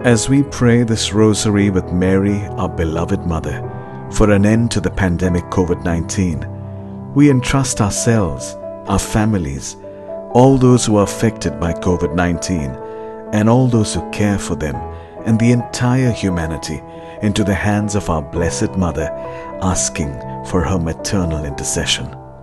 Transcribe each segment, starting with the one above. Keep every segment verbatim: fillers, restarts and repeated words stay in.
As we pray this rosary with Mary, our beloved Mother, for an end to the pandemic COVID nineteen, we entrust ourselves, our families, all those who are affected by COVID nineteen, and all those who care for them, and the entire humanity into the hands of our Blessed Mother, asking for her maternal intercession.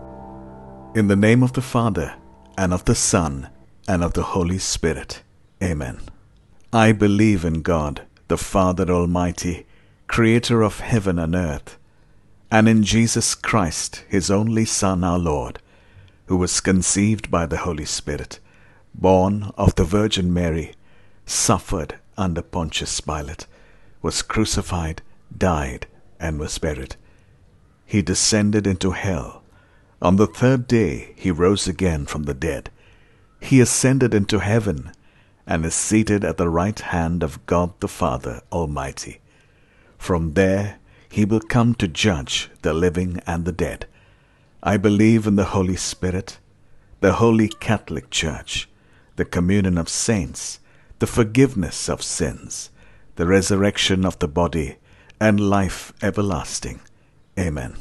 In the name of the Father, and of the Son, and of the Holy Spirit. Amen. I believe in God, the Father Almighty, Creator of heaven and earth, and in Jesus Christ, His only Son, our Lord, who was conceived by the Holy Spirit, born of the Virgin Mary, suffered under Pontius Pilate, was crucified, died, and was buried. He descended into hell. On the third day he rose again from the dead. He ascended into heaven, and is seated at the right hand of God the Father Almighty. From there he will come to judge the living and the dead. I believe in the Holy Spirit, the Holy Catholic Church, the communion of saints, the forgiveness of sins, the resurrection of the body, and life everlasting. Amen.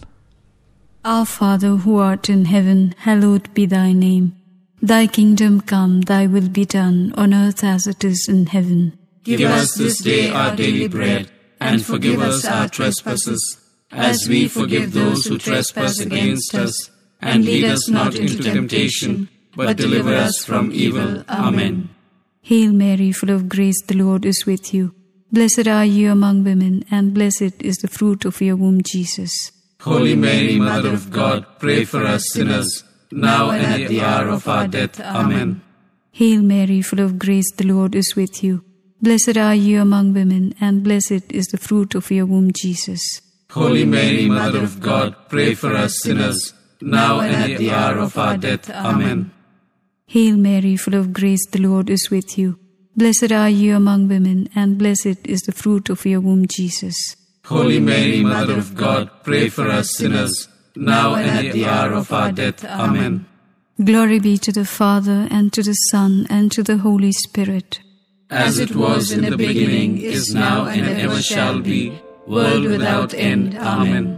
Our Father, who art in heaven, hallowed be thy name. Thy kingdom come, thy will be done, on earth as it is in heaven. Give us this day our daily bread, and forgive us our trespasses, as we forgive those who trespass against us. And lead us not into temptation, but deliver us from evil. Amen. Hail Mary, full of grace, the Lord is with you. Blessed are you among women, and blessed is the fruit of your womb, Jesus. Holy Mary, Mother of God, pray for us sinners, now and at the hour of our death. Amen. Hail Mary, full of grace, the Lord is with you. Blessed are you among women, and blessed is the fruit of your womb, Jesus. Holy Mary, Mother of God, pray for us sinners, now and at the hour of our death. Amen. Hail Mary, full of grace, the Lord is with you. Blessed are you among women, and blessed is the fruit of your womb, Jesus. Holy Mary, Mother of God, pray for us sinners, now and at the hour of our death. Amen. Glory be to the Father, and to the Son, and to the Holy Spirit. As it was in the beginning, is now, and ever shall be, world without end. Amen.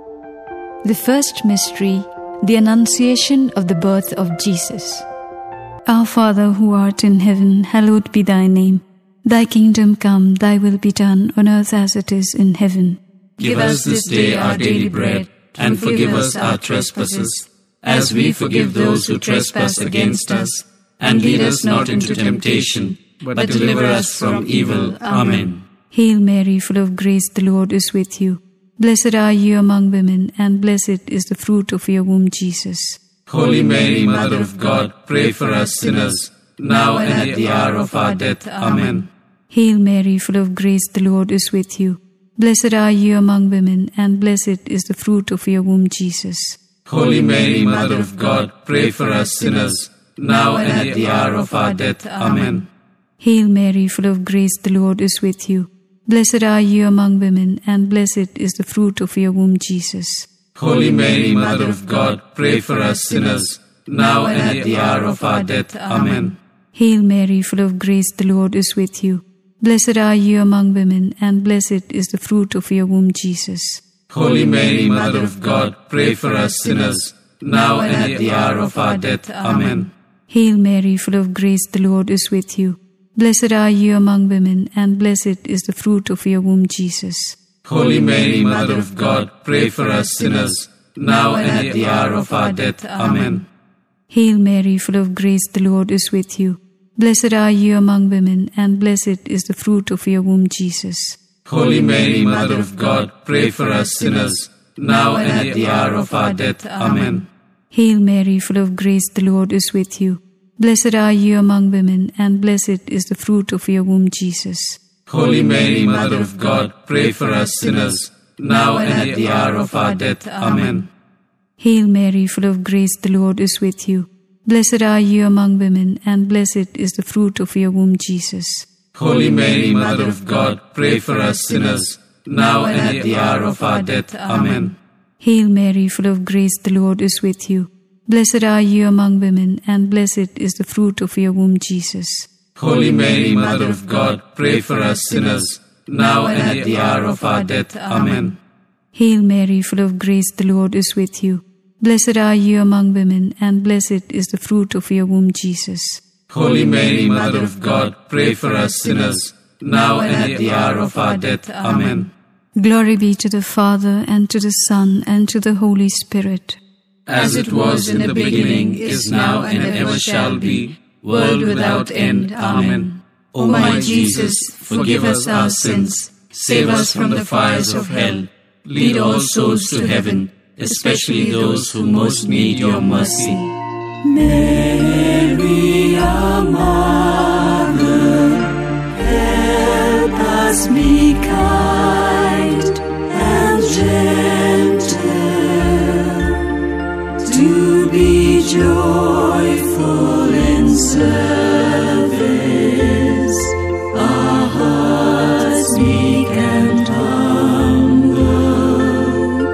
The first mystery, the Annunciation of the birth of Jesus. Our Father, who art in heaven, hallowed be thy name. Thy kingdom come, thy will be done, on earth as it is in heaven. Give us this day our daily bread, and forgive us our trespasses, as we forgive those who trespass against us. And lead us not into temptation, but deliver us from evil. Amen. Hail Mary, full of grace, the Lord is with you. Blessed are you among women, and blessed is the fruit of your womb, Jesus. Holy Mary, Mother of God, pray for us sinners, now and at the hour of our death. Amen. Hail Mary, full of grace, the Lord is with you. Blessed are you among women, and blessed is the fruit of your womb, Jesus. Holy Mary, Mother of God, pray for us sinners, now and at the hour of our death. Amen. Hail Mary, full of grace, the Lord is with you. Blessed are you among women, and blessed is the fruit of your womb, Jesus. Holy Mary, Mother of God, pray for us sinners, now and at the hour of our death. Amen. Hail Mary, full of grace, the Lord is with you. Blessed are you among women, and blessed is the fruit of your womb, Jesus. Holy Mary, Mother of God, pray for us sinners, now and at the hour of our death. Amen. Hail Mary, full of grace, the Lord is with you. Blessed are you among women, and blessed is the fruit of your womb, Jesus. Holy Mary, Mother of God, pray for us sinners, now and at the hour of our death. Amen. Hail Mary, full of grace, the Lord is with you. Blessed are you among women, and blessed is the fruit of your womb, Jesus. Holy Mary, Mother of God, pray for us sinners, now and at the hour of our death. Amen. Hail Mary, full of grace, the Lord is with you. Blessed are you among women, and blessed is the fruit of your womb, Jesus. Holy Mary, Mother of God, pray for us sinners, now and at the hour of our death. Amen. Hail Mary, full of grace, the Lord is with you. Blessed are you among women, and blessed is the fruit of your womb, Jesus. Holy Mary, Mother of God, pray for us sinners, now and at the hour of our death. Amen. Hail Mary, full of grace, the Lord is with you. Blessed are you among women, and blessed is the fruit of your womb, Jesus. Holy Mary, Mother of God, pray for us sinners, now and at the hour of our death. Amen. Hail Mary, full of grace, the Lord is with you. Blessed are you among women, and blessed is the fruit of your womb, Jesus. Holy Mary, Mother of God, pray for us sinners, now and at the hour of our death. Amen. Glory be to the Father, and to the Son, and to the Holy Spirit. As it was in the beginning, is now, and ever shall be, world without end. Amen. O my Jesus, forgive us our sins, save us from the fires of hell, lead all souls to heaven, especially those who most need your mercy. Mary, our Mother, help us be kind and gentle, to be joyful in service, our hearts meek and humble,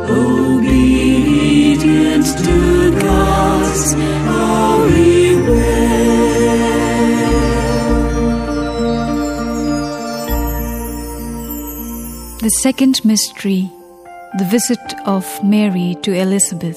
obedient to God's holy will. The second mystery, the visit of Mary to Elizabeth.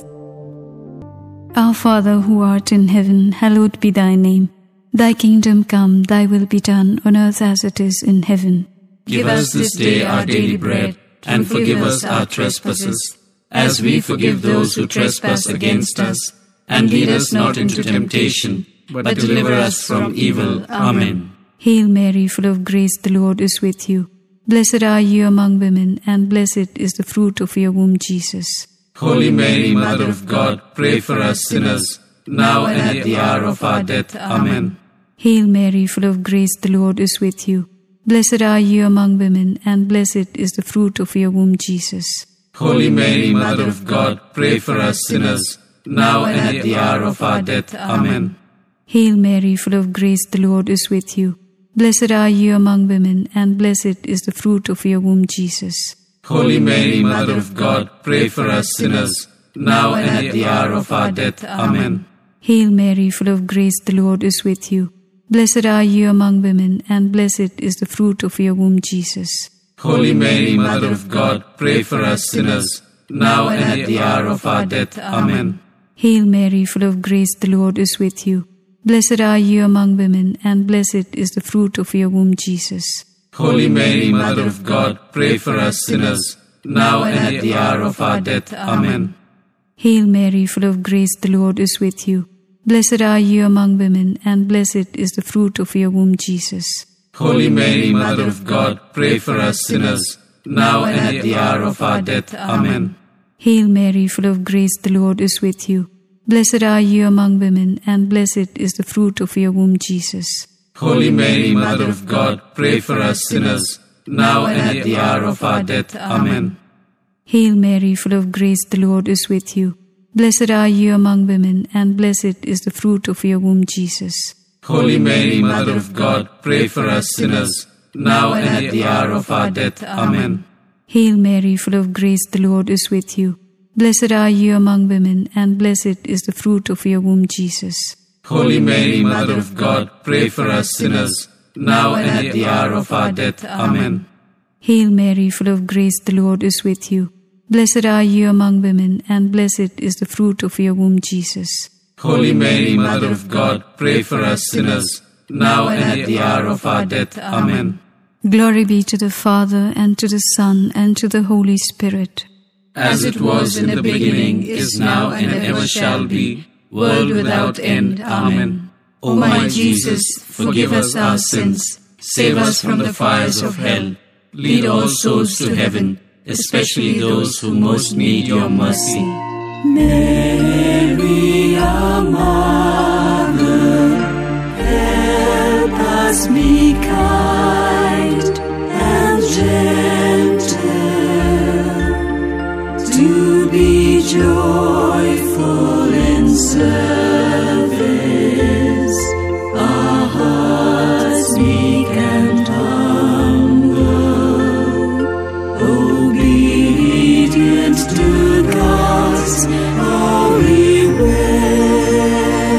Our Father, who art in heaven, hallowed be thy name. Thy kingdom come, thy will be done on earth as it is in heaven. Give us this day our daily bread, and forgive us our trespasses, as we forgive those who trespass against us. And lead us not into temptation, but deliver us from evil. Amen. Hail Mary, full of grace, the Lord is with you. Blessed are you among women, and blessed is the fruit of your womb, Jesus. Holy Mary, Mother of God, pray for us sinners, now and at the hour of our death. Amen. Hail Mary, full of grace, the Lord is with you. Blessed are you among women, and blessed is the fruit of your womb, Jesus. Holy Mary, Mother of God, pray for us sinners, now and at the hour of our death. Amen. Hail Mary, full of grace, the Lord is with you. Blessed are you among women, and blessed is the fruit of your womb, Jesus. Holy Mary, Mother of God, pray for us sinners, now and at the hour of our death. Amen. Hail Mary, full of grace, the Lord is with you. Blessed are you among women, and blessed is the fruit of your womb, Jesus. Holy Mary, Mother of God, pray for us sinners, now and at the hour of our death. Amen. Hail Mary, full of grace, the Lord is with you. Blessed are you among women, and blessed is the fruit of your womb, Jesus. Holy Mary, Mother of God, pray for us sinners, now and at the hour of our death. Amen. Hail Mary, full of grace, the Lord is with you. Blessed are you among women, and blessed is the fruit of your womb, Jesus. Holy Mary, Mother of God, pray for us sinners, now and at the hour of our death. Amen. Hail Mary, full of grace, the Lord is with you. Blessed are you among women, and blessed is the fruit of your womb, Jesus. Holy Mary, Mother of God, pray for us sinners, now and at the hour of our death. Amen. Hail Mary, full of grace, the Lord is with you. Blessed are you among women, and blessed is the fruit of your womb, Jesus. Holy Mary, Mother of God, pray for us sinners, now and at the hour of our death. Amen. Hail Mary, full of grace, the Lord is with you. Blessed are you among women, and blessed is the fruit of your womb, Jesus. Holy Mary, Mother of God, pray for us sinners, now and at the hour of our death. Amen. Hail Mary, full of grace, the Lord is with you. Blessed are you among women, and blessed is the fruit of your womb, Jesus. Holy Mary, Mother of God, pray for us sinners, now and at the hour of our death. Amen. Glory be to the Father, and to the Son, and to the Holy Spirit. As it was in the beginning, is now, and ever shall be, world without end. Amen. O my Jesus, forgive us our sins, save us from the fires of hell, lead all souls to heaven, especially those who most need your mercy. Mary, our Mother, help us be kind and gentle, to be joyful in service, our hearts meek and humble, obedient to God's holy will.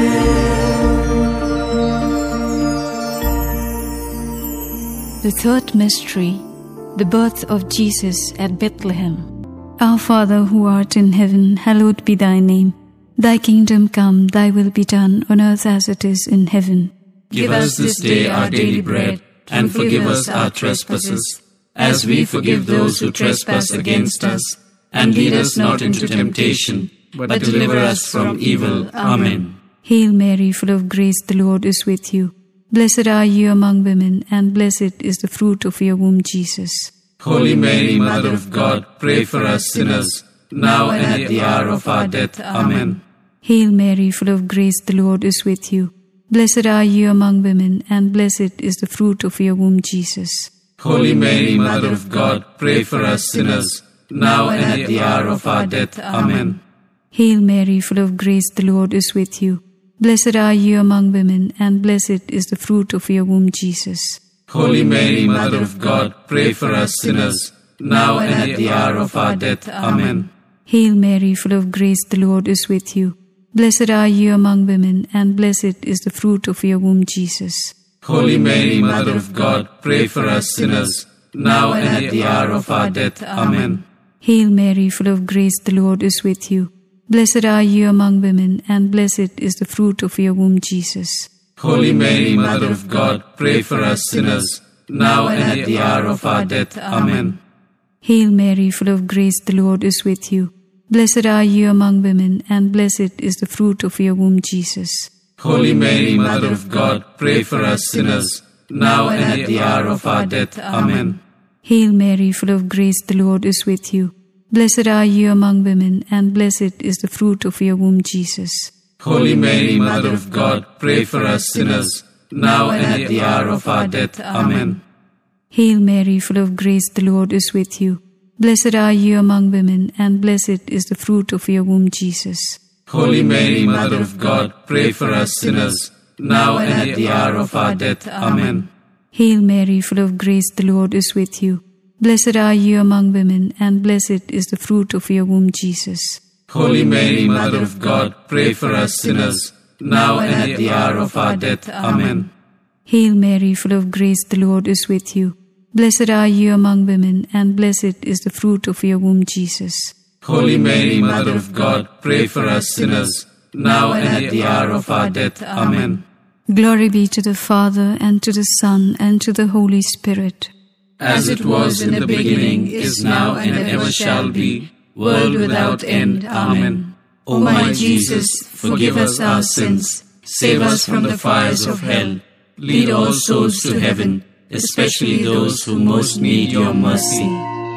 The third mystery, the birth of Jesus at Bethlehem. Our Father who art in heaven, hallowed be thy name. Thy kingdom come, thy will be done on earth as it is in heaven. Give us this day our daily bread, and forgive us our trespasses, as we forgive those who trespass against us. And lead us not into temptation, but deliver us from evil. Amen. Hail Mary, full of grace, the Lord is with you. Blessed are you among women, and blessed is the fruit of your womb, Jesus. Holy Mary, Mother of God, pray for us sinners, now and at the hour of our death. Amen. Hail Mary, full of grace, the Lord is with you. Blessed are you among women, and blessed is the fruit of your womb, Jesus. Holy Mary, Mother of God, pray for us sinners, now and at the hour of our death. Amen. Hail Mary, full of grace, the Lord is with you. Blessed are you among women, and blessed is the fruit of your womb, Jesus. Holy Mary, Mother of God, pray for us sinners, now and at the hour of our death. Amen. Hail Mary, full of grace, the Lord is with you. Blessed are you among women, and blessed is the fruit of your womb, Jesus. Holy Mary, Mother of God, pray for us sinners, now and at the hour of our death. Amen. Hail Mary, full of grace, the Lord is with you. Blessed are you among women, and blessed is the fruit of your womb, Jesus. Holy Mary, Mother of God, pray for us sinners, now and at the hour of our death. Amen. Hail Mary, full of grace, the Lord is with you. Blessed are you among women, and blessed is the fruit of your womb, Jesus. Holy Mary, Mother of God, pray for us sinners, now and at the hour of our death. Amen. Hail Mary, full of grace, the Lord is with you. Blessed are you among women, and blessed is the fruit of your womb, Jesus. Holy Mary, Mother of God, pray for us sinners, now and at the hour of our death. Amen. Hail Mary, full of grace, the Lord is with you. Blessed are you among women, and blessed is the fruit of your womb, Jesus. Holy Mary, Mother of God, pray for us sinners, now and at the hour of our death. Amen. Hail Mary, full of grace, the Lord is with you. Blessed are you among women, and blessed is the fruit of your womb, Jesus. Holy Mary, Mother of God, pray for us sinners, now and at the hour of our death. Amen. Hail Mary, full of grace, the Lord is with you. Blessed are you among women, and blessed is the fruit of your womb, Jesus. Holy Mary, Mother of God, pray for us sinners, now and at the hour of our death. Amen. Glory be to the Father, and to the Son, and to the Holy Spirit. As it was in the beginning, is now, and ever shall be, world without end. Amen. O my Jesus, forgive us our sins, save us from the fires of hell, lead all souls to heaven, especially those who most need your mercy.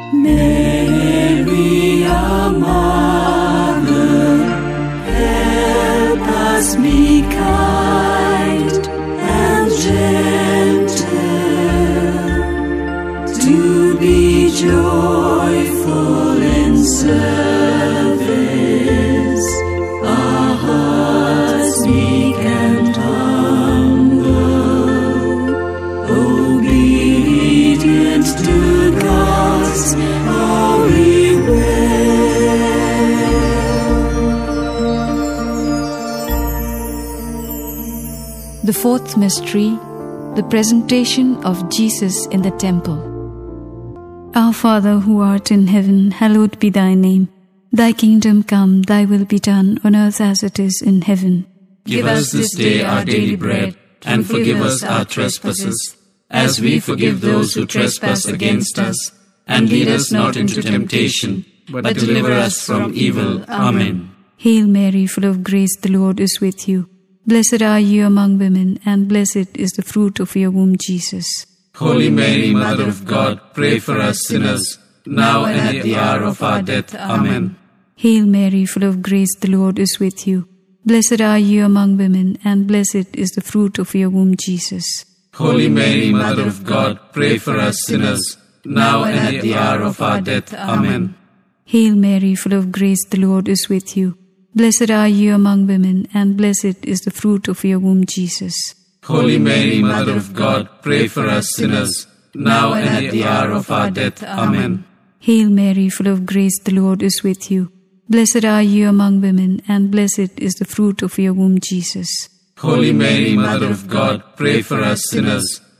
Mary, our Mother, help us be kind and gentle, to be joyful in service, our hearts meek and humble, obedient to God's holy will. The fourth mystery, the presentation of Jesus in the temple. Our Father who art in heaven, hallowed be thy name. Thy kingdom come, thy will be done on earth as it is in heaven. Give us this day our daily bread, and forgive us our trespasses, as we forgive those who trespass against us. And lead us not into temptation, but deliver us from evil. Amen. Hail Mary, full of grace, the Lord is with you. Blessed are you among women, and blessed is the fruit of your womb, Jesus. Holy Mary, Mother of God, pray for us sinners, now and at the hour of our death. Amen. Hail Mary, full of grace, the Lord is with you. Blessed are you among women, and blessed is the fruit of your womb, Jesus. Holy Mary, Mother of God, pray for us sinners, now and at the hour of our death. Amen. Hail Mary, full of grace, the Lord is with you. Blessed are you among women, and blessed is the fruit of your womb, Jesus. Holy Mary, Mother of God, pray for us sinners, now and at the hour of our death. Amen. Hail Mary, full of grace, the Lord is with you. Blessed are you among women, and blessed is the fruit of your womb, Jesus. Holy Mary, Mother of God, pray for us sinners,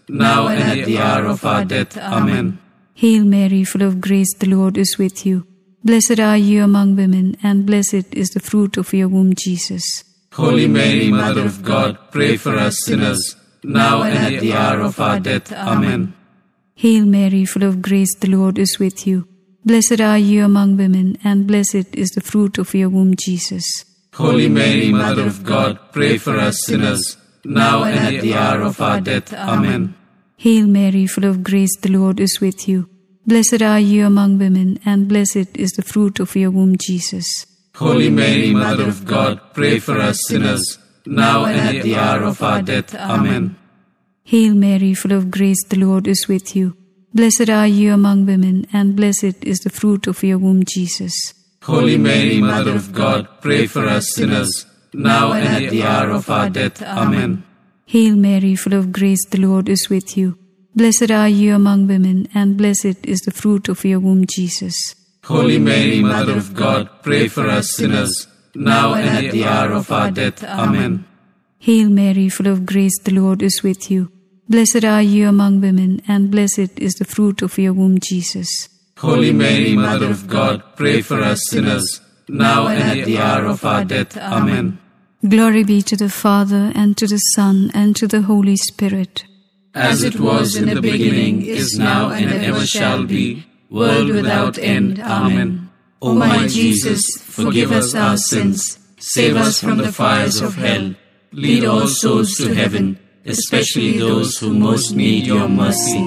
now and at the hour of our death. Amen. Hail Mary, full of grace, the Lord is with you. Blessed are you among women, and blessed is the fruit of your womb, Jesus. Holy Mary, Mother of God, pray for us sinners, now and at the hour of our death. Amen. Hail Mary, full of grace, the Lord is with you. Blessed are you among women, and blessed is the fruit of your womb, Jesus. Holy Mary, Mother of God, pray for us sinners, now and at the hour of our death. Amen. Hail Mary, full of grace, the Lord is with you. Blessed are you among women, and blessed is the fruit of your womb, Jesus. Holy Mary, Mother of God, pray for us sinners, now and at the hour of our death. Amen. Hail Mary, full of grace, the Lord is with you. Blessed are you among women, and blessed is the fruit of your womb, Jesus. Holy Mary, Mother of God, pray for us sinners, now and at the hour of our death. Amen. Hail Mary, full of grace, the Lord is with you. Blessed are you among women, and blessed is the fruit of your womb, Jesus. Holy Mary, Mother of God, pray for us sinners, now and at the hour of our death. Amen. Hail Mary, full of grace, the Lord is with you. Blessed are you among women, and blessed is the fruit of your womb, Jesus. Holy Mary, Mother of God, pray for us sinners, now and at the hour of our death. Amen. Glory be to the Father, and to the Son, and to the Holy Spirit. As it was in the beginning, is now, and ever shall be, world without end. Amen. O my Jesus, forgive us our sins, save us from the fires of hell, lead all souls to heaven, especially those who most need your mercy.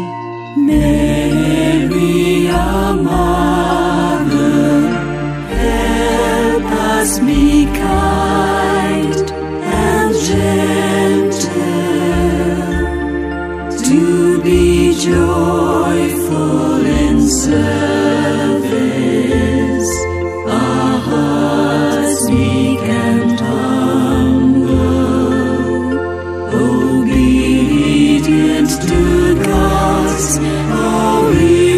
Mary, our Mother, help us be kind and gentle, to be joyful in service, our hearts meek and humble, obedient to God's holy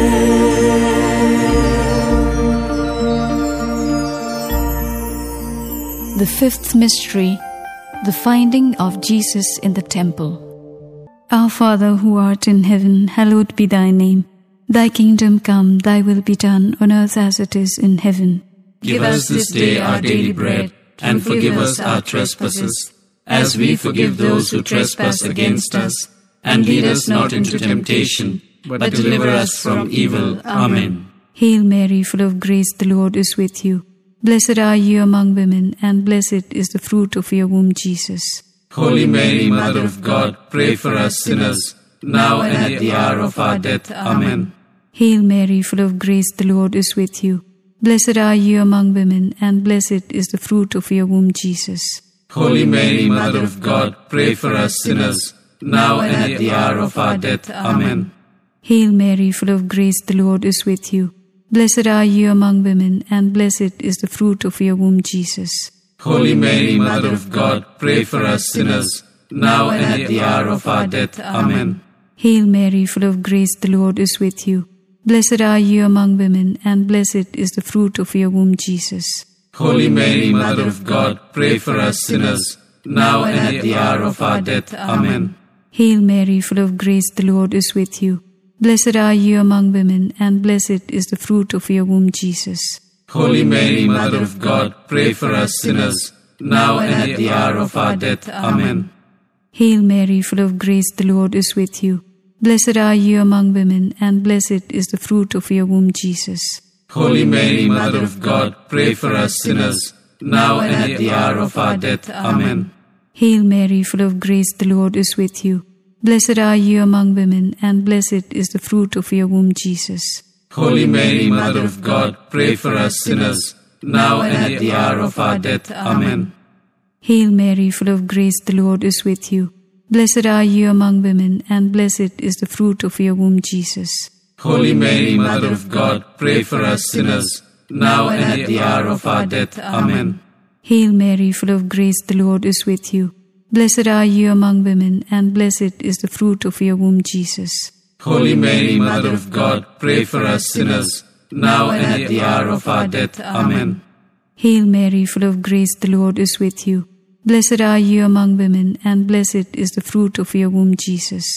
will. The fifth mystery, the finding of Jesus in the temple. Our Father, who art in heaven, hallowed be thy name. Thy kingdom come, thy will be done on earth as it is in heaven. Give us this day our daily bread, and forgive us our trespasses, as we forgive those who trespass against us. And lead us not into temptation, but deliver us from evil. Amen. Hail Mary, full of grace, the Lord is with you. Blessed are you among women, and blessed is the fruit of your womb, Jesus. Holy Mary, Mother of God, pray for us sinners, now and at the hour of our death. Amen. Hail Mary, full of grace, the Lord is with you. Blessed are you among women, and blessed is the fruit of your womb, Jesus. Holy Mary, Mother of God, pray for us sinners, now and at the hour of our death. Amen. Hail Mary, full of grace, the Lord is with you. Blessed are you among women, and blessed is the fruit of your womb, Jesus. Holy Mary, Mother of God, pray for us sinners, now and at the hour of our death. Amen. Hail Mary, full of grace, the Lord is with you. Blessed are you among women, and blessed is the fruit of your womb, Jesus. Holy Mary, Mother of God, pray for us sinners, now and at the hour of our death. Amen. Hail Mary, full of grace, the Lord is with you. Blessed are you among women, and blessed is the fruit of your womb, Jesus. Holy Mary, Mother of God, pray for us sinners, now and at the hour of our death. Amen. Hail Mary, full of grace, the Lord is with you. Blessed are you among women, and blessed is the fruit of your womb, Jesus. Holy Mary, Mother of God, pray for us sinners, now and at the hour of our death. Amen. Hail Mary, full of grace, the Lord is with you. Blessed are you among women, and blessed is the fruit of your womb, Jesus. Holy Mary, Mother of God, pray for us sinners, now and at the hour of our death. Amen. Hail Mary, full of grace, the Lord is with you. Blessed are you among women, and blessed is the fruit of your womb, Jesus. Holy Mary, Mother of God, pray for us sinners, now and at the hour of our death. Amen. Hail Mary, full of grace, the Lord is with you. Blessed are you among women, and blessed is the fruit of your womb, Jesus. Holy Mary, Mother of God, pray for us sinners, now and at the hour of our death. Amen. Hail Mary, full of grace, the Lord is with you. Blessed are you among women, and blessed is the fruit of your womb, Jesus.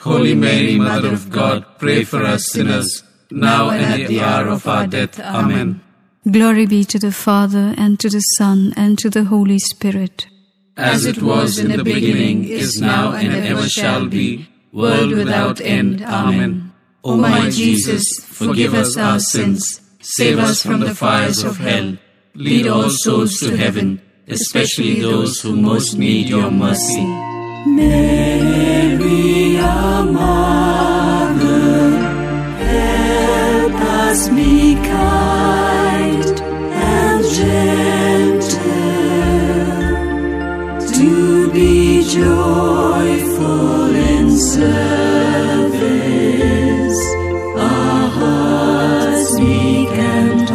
Holy Mary, Mother of God, pray for us sinners, now and at the hour of our death. Amen. Glory be to the Father, and to the Son, and to the Holy Spirit. As it was in the beginning, is now, and ever shall be, world without end. Amen. O my Jesus, forgive us our sins, save us from the fires of hell, lead all souls to heaven, especially those who most need your mercy. Mary, our Mother, help us be kind and gentle, to be joyful in service, our hearts meek and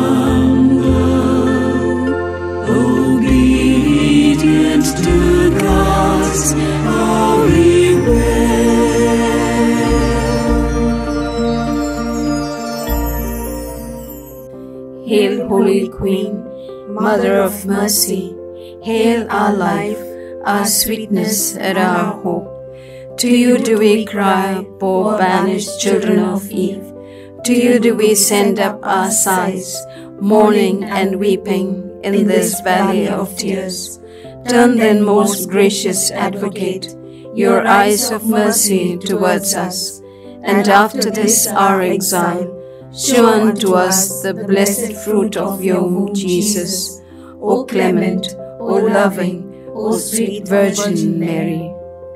humble, obedient to God's holy will. Hail, Holy Queen, Mother of Mercy, hail our life, our sweetness, and our hope. To you do we cry, poor banished children of Eve. To you do we send up our sighs, mourning and weeping in this valley of tears. Turn then, most gracious Advocate, your eyes of mercy towards us, and after this our exile, show unto us the blessed fruit of your womb, Jesus. O clement, O loving, O sweet Virgin Mary.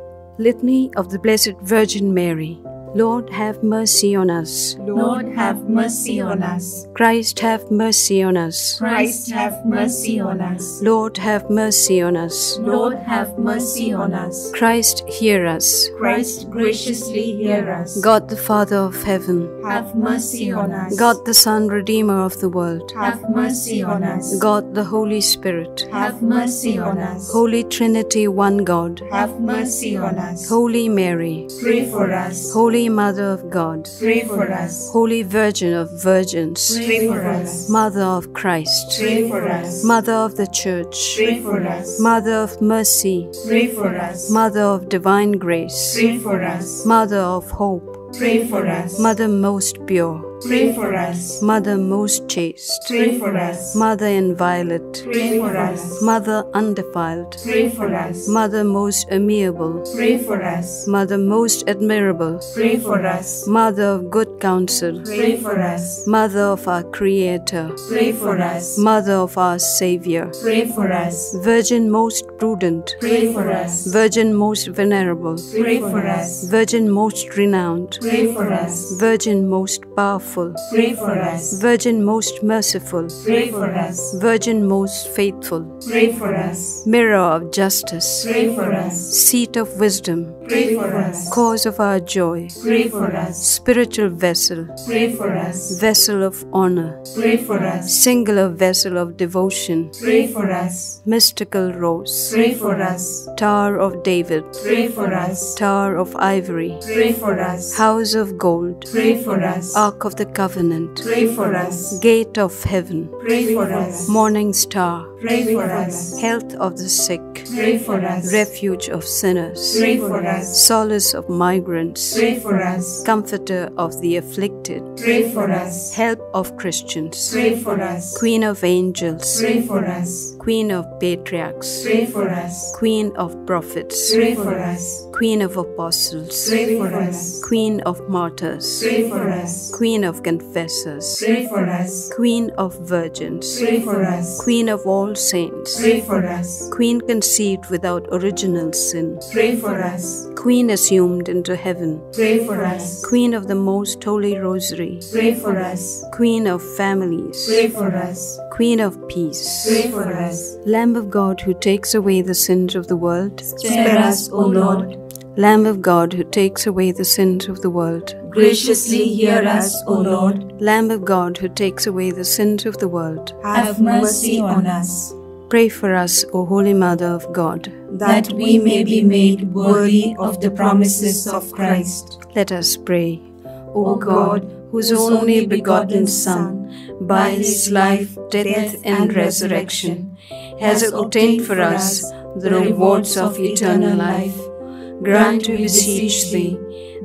Litany of the Blessed Virgin Mary. Lord, have mercy on us. Lord, have mercy on us. Christ, have mercy on us. Christ, have mercy on us. Lord, have mercy on us. Lord, have mercy on us. Christ, hear us. Christ, graciously hear us. God, the Father of heaven, have mercy on us. God, the Son, Redeemer of the world, have mercy on us. God, the Holy Spirit, have mercy on us. Holy Trinity, one God, have mercy on us. Holy Mary, pray for us. Holy Mother of God, pray for us. Holy Virgin of Virgins, pray for us. Mother of Christ, pray for us. Mother of the Church, pray for us. Mother of Mercy, pray for us. Mother of Divine Grace, pray for us. Mother of Hope, pray for us. Mother most pure, pray for us. Mother most chaste, pray for us. Mother inviolate, pray for us. Mother undefiled, pray for us. Mother most amiable, pray for us. Mother most admirable, pray for us. Mother of good counsel, pray for us. Mother of our Creator, pray for us. Mother of our Savior, pray for us. Virgin most prudent, pray for us. Virgin most venerable, pray for us. Virgin most renowned, pray for us. Virgin most powerful, pray for us. Virgin most merciful, pray for us. Virgin most faithful, pray for us. Mirror of justice, pray for us. Seat of wisdom, pray for us. Cause of our joy, pray for us. Spiritual vessel, pray for us. Vessel of honor, pray for us. Singular vessel of devotion, pray for us. Mystical rose, pray for us. Tower of David, pray for us. Tower of ivory, pray for us. House of gold, pray for us. Ark of the covenant, pray for us. Gate of heaven, pray for us. Morning star, pray for us. Health of the sick, pray for us. Refuge of sinners, pray for us. Solace of migrants, pray for us. Comforter of the afflicted, pray for us. Help of Christians, pray for us. Queen of angels, pray for us. Queen of patriarchs, pray for us. Queen of prophets, pray for us. Queen of apostles, pray for us. Queen of martyrs, pray for us. Queen of confessors, pray for us. Queen of virgins, pray for us. Queen of all saints, pray for us. Queen conceived without original sin, pray for us. Queen assumed into heaven, pray for us. Queen of the most holy rosary, pray for us. Queen of families, pray for us. Queen of peace, pray for us. Lamb of God who takes away the sins of the world, spare us, O Lord. Lamb of God who takes away the sins of the world, graciously hear us, O Lord. Lamb of God who takes away the sins of the world, have mercy on us. Pray for us, O Holy Mother of God, that we may be made worthy of the promises of Christ. Let us pray. O God, whose only begotten Son, by his life, death, and resurrection, has obtained for us the rewards of eternal life, grant, we beseech thee,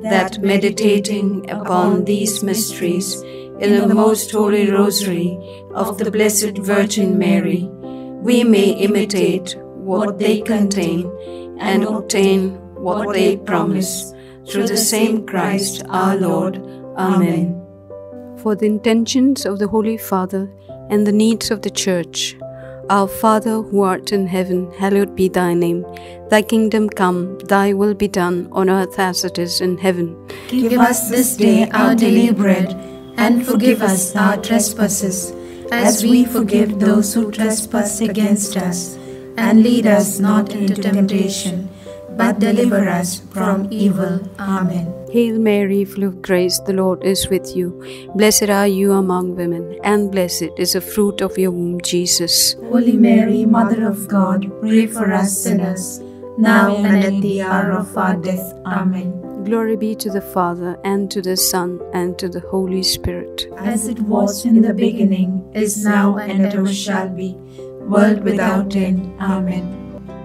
that meditating upon these mysteries in the most holy Rosary of the Blessed Virgin Mary, we may imitate what they contain and obtain what they promise, through the same Christ our Lord. Amen. For the intentions of the Holy Father and the needs of the Church, our Father who art in heaven, hallowed be thy name. Thy kingdom come, thy will be done on earth as it is in heaven. Give us this day our daily bread, and forgive us our trespasses, as we forgive those who trespass against us. And lead us not into temptation, but deliver us from evil. Amen. Hail Mary, full of grace, the Lord is with you. Blessed are you among women, and blessed is the fruit of your womb, Jesus. Holy Mary, Mother of God, pray for us sinners, now and at the hour of our death. Amen. Glory be to the Father, and to the Son, and to the Holy Spirit. As it was in the beginning, is now, and ever shall be, world without end. Amen.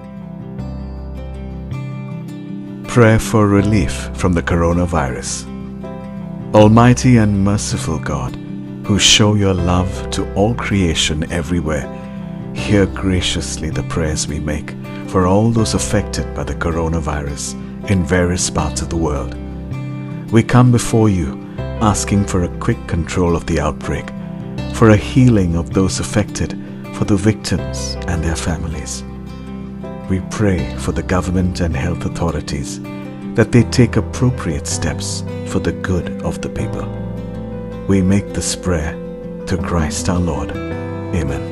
Prayer for relief from the coronavirus. Almighty and merciful God, who show your love to all creation everywhere, hear graciously the prayers we make for all those affected by the coronavirus in various parts of the world. We come before you asking for a quick control of the outbreak, for a healing of those affected, for the victims and their families. We pray for the government and health authorities that they take appropriate steps for the good of the people. We make this prayer to Christ our Lord. Amen.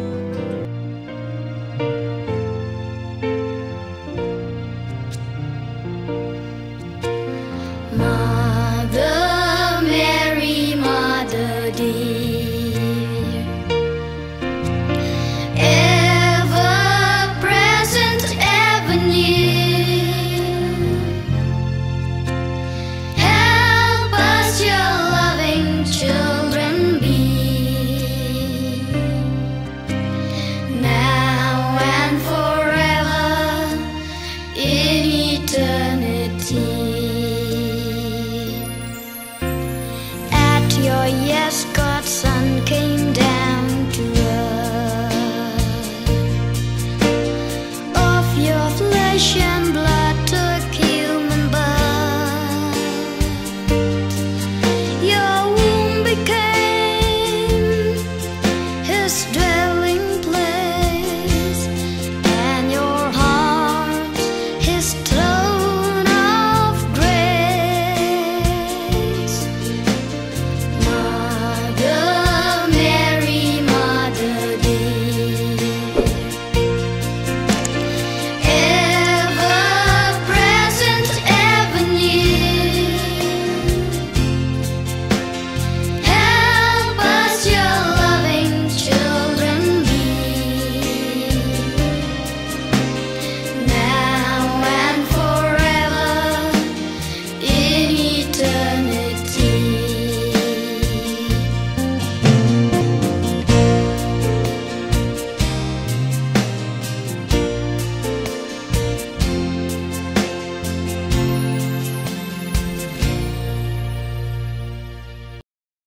Mother Mary, Mother dear, ever present, ever near, help us your loving children be, now and forever in eternity. Your yes, God's Son came down to earth, of your flesh and